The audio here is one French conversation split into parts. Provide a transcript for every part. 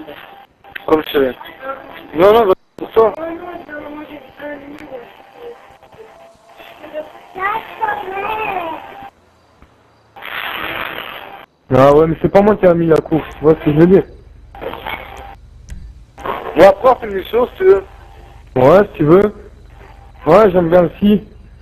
Comme je sais. Non, non, bah, pour toi. Ah ouais, mais c'est pas moi qui a mis la course, tu vois ce que je veux dire. Bon, après, on fait une chose, si tu veux. Ouais, si tu veux. Ouais, j'aime bien aussi.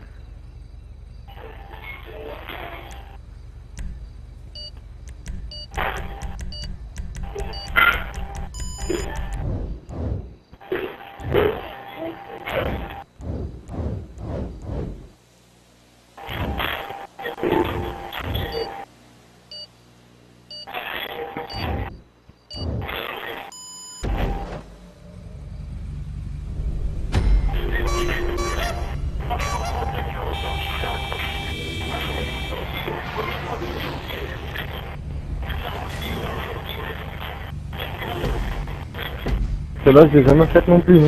Celle-là, je l'ai jamais faite non plus. Hein.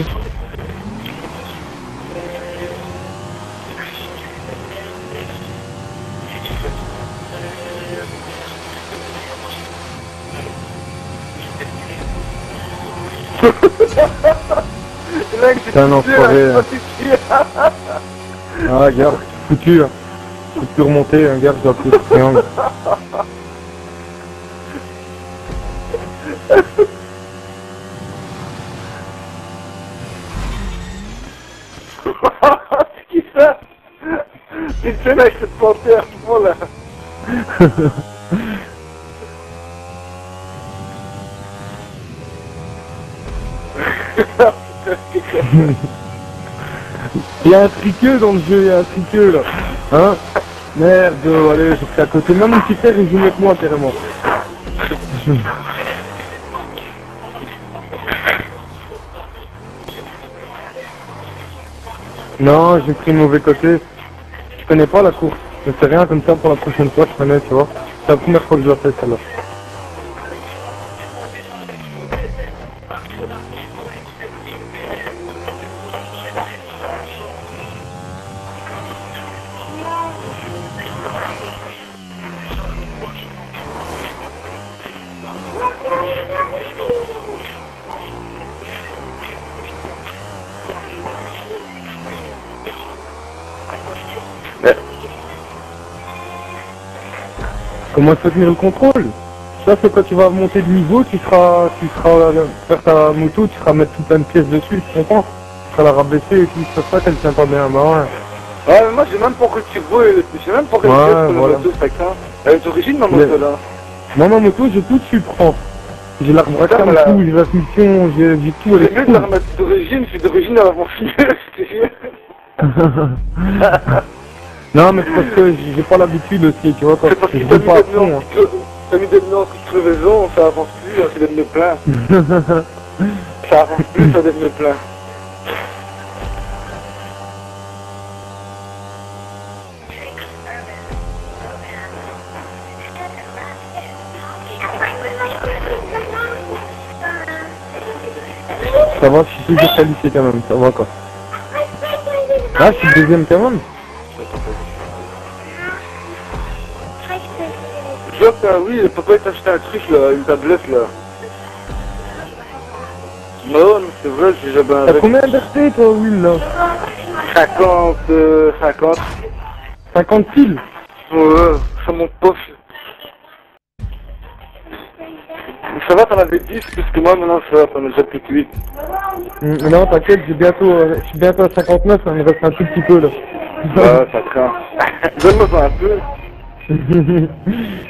C'est un enfoiré. Ah, regarde, foutu. Hein. Je peux plus remonter, hein, regarde, je dois plus le triangle. C'est qui ça? Une scène avec cette panthère, voilà. Il y a un triqueux dans le jeu, il y a un triqueux là. Hein? Merde, allez, je suis à côté. Même mon petit frère, il joue avec moi carrément. Non, j'ai pris le mauvais côté. Je connais pas la course. Mais c'est rien, comme ça pour la prochaine fois, je connais, tu vois. C'est la première fois que je la fais celle-là. Mais... Comment se tenir le contrôle? Ça, c'est quand tu vas monter de niveau, tu seras faire ta moto, tu seras mettre toute une pièce dessus, tu comprends? Tu seras la rabaisser et tout, c'est ça qu'elle tient pas bien, bah ouais. Ouais, mais moi j'ai même pas que tu vois, j'ai même pas que tu Ouais, vois sur voilà. la moto, c'est ça. Elle est d'origine ma moto là. Moi, ma moto, j'ai tout dessus, prends. J'ai l'arbre-cam, Voilà. tout, j'ai la mission, j'ai tout, elle C'est est mieux de la remettre d'origine, je suis d'origine à mon fils, je te jure. Non, mais c'est parce que j'ai pas l'habitude aussi, tu vois, quand C'est parce je que roule pas à fond. t'as mis des noms en crevaison, ça avance plus, ça devient plein. Hein. Ça avance plus, ça devient plein. Ça va, je suis toujours qualifié quand même, ça va quoi. Ah, je suis deuxième quand même. Je vois que oui, papa il t'a acheté un truc là, une tablette là. Non, mais c'est vrai, j'ai jamais T'as avec. combien d'RT toi, Will, là? 50, 50. 50 piles? Ouais, ça monte pas. Ça va, t'en avais 10, plus que moi, maintenant ça va, t'en as déjà plus que 8. Non, t'inquiète, je suis bientôt à 59, ça me reste un tout petit peu là. Ouais, ça craint. Donne-moi ça un peu.